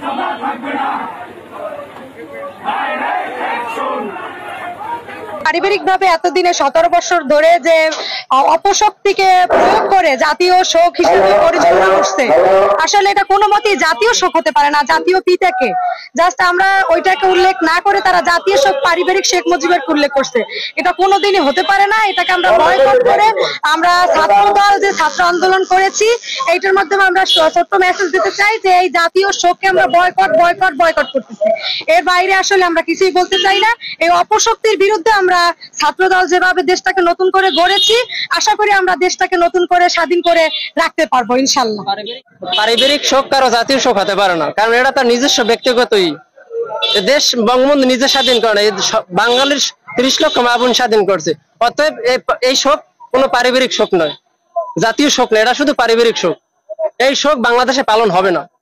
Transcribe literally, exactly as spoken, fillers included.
পারিবারিক ভাবে এতদিনে সতেরো বছর ধরে যে অপশক্তিকে প্রয়োগ করে জাতীয় শোক হিসেবে পরিচালনা করছে, আসলে এটা কোনো মতেই জাতীয় শোক হতে পারে না। জাতীয় পিতাকে জাস্ট আমরা ওইটাকে উল্লেখ না করে তারা জাতীয় শোক পারিবারিক শেখ মুজিবের উল্লেখ করছে, এটা কোনোদিনই হতে পারে না। এটাকে আমরা বয়কট করে আমরা ছাত্রদল যে ছাত্র আন্দোলন করেছি এইটার মাধ্যমে আমরা ছোট্ট মেসেজ দিতে চাই যে এই জাতীয় শোককে আমরা বয়কট বয়কট বয়কট করতেছি। এর বাইরে আসলে আমরা কিছুই বলতে চাই না। এই অপশক্তির বিরুদ্ধে আমরা ছাত্রদল যেভাবে দেশটাকে নতুন করে গড়েছি, আশা করি আমরা দেশটাকে নতুন করে স্বাধীন করে রাখতে পারবো ইনশাল্লাহ। পারিবারিক শোক কারো জাতীয় শোক হতে পারে না, কারণ এটা তার নিজস্ব ব্যক্তিগতই। দেশ বঙ্গবন্ধু নিজে স্বাধীন করে, বাঙালির ত্রিশ লক্ষ মা বোন স্বাধীন করছে। অতএব এই শোক কোনো পারিবারিক শোক নয়, জাতীয় শোক নয়, এটা শুধু পারিবারিক শোক। এই শোক বাংলাদেশে পালন হবে না।